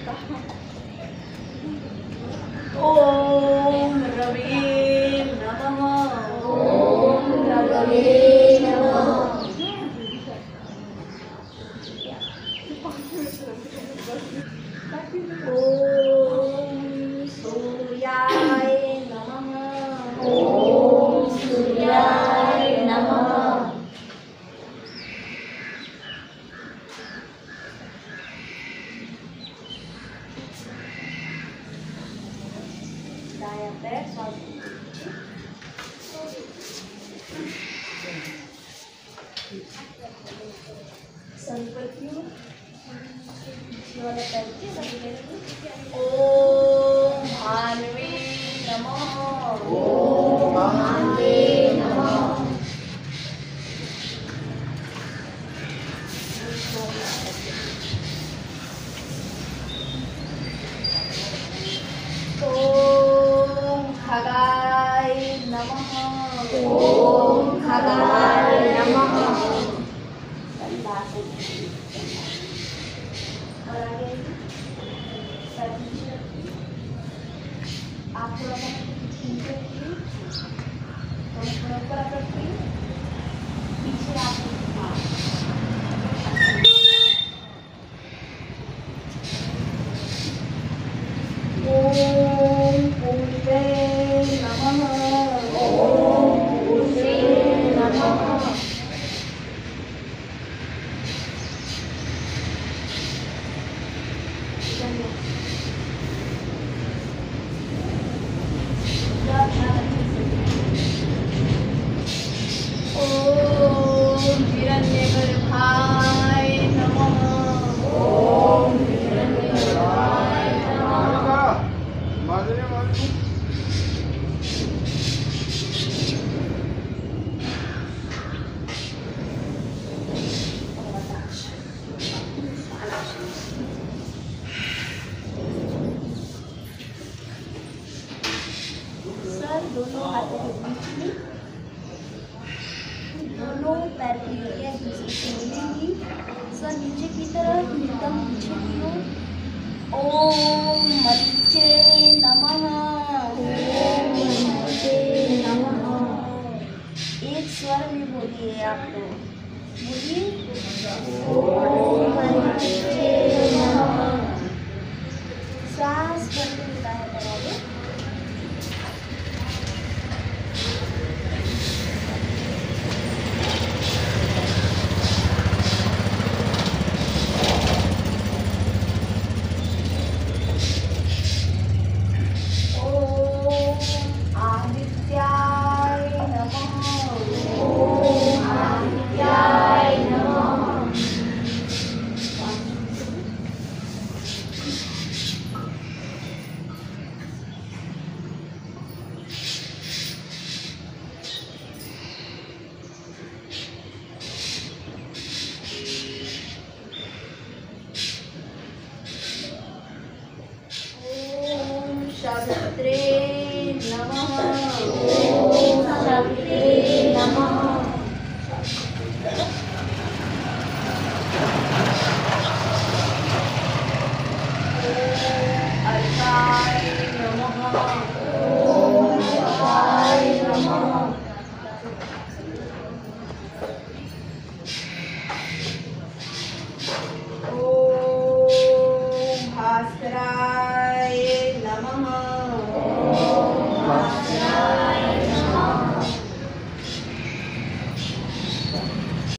ओम रवे नमः। ओम रवे नमः। ओम सूर्याय नमः। ओम सूर्याय नमः। दायां पैर स्वास्थ्य संपत्तियों ओम भानवे नमः। ओम भानवे नमः। ओम खगाय नमः। ओम खगाय नमः। और आगे आप थोड़ा सा नीचे रखिए, थोड़ा ऊपर आप रखिए, पीछे आप ओम पूर्वे नमः। ओम पूर्वे नमः। ओम हिरण्यगर्भाय नमः। ओम हिरण्यगर्भाय नमः। सर दोनों हाथों के बीच में दोनों पैर की हड्डियां एक दूसरे से मिलेंगी। सर नीचे की तरफ एकदम पीछे की ओर। ओम मरीचे नमः। ओम मरीचे नमः। एक स्वर में बोलिए आप लोग, बोलिए ओम मरीचे नमः। सांस भरते हुए दाएं करोगे। ओम आदित्याय नमः। ओम आदित्याय नमः। ओम शावित्रे नमः। ओम शावित्रे